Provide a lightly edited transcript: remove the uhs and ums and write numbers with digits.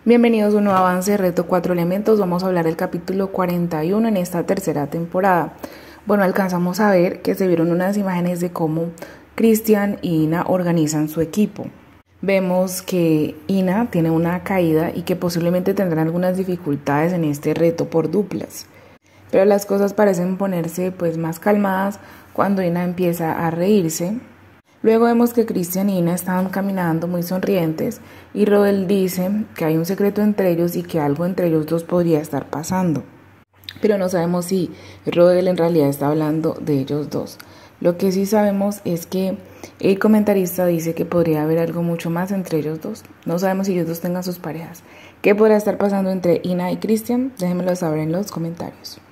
Bienvenidos a un nuevo avance de Reto 4 Elementos. Vamos a hablar del capítulo 41 en esta tercera temporada. Bueno, alcanzamos a ver que se vieron unas imágenes de cómo Christian y Ina organizan su equipo. Vemos que Ina tiene una caída y que posiblemente tendrán algunas dificultades en este reto por duplas. Pero las cosas parecen ponerse más calmadas cuando Ina empieza a reírse. Luego vemos que Christian y Ina estaban caminando muy sonrientes y Rodel dice que hay un secreto entre ellos y que algo entre ellos dos podría estar pasando. Pero no sabemos si Rodel en realidad está hablando de ellos dos. Lo que sí sabemos es que el comentarista dice que podría haber algo mucho más entre ellos dos. No sabemos si ellos dos tengan sus parejas. ¿Qué podrá estar pasando entre Ina y Christian? Déjenmelo saber en los comentarios.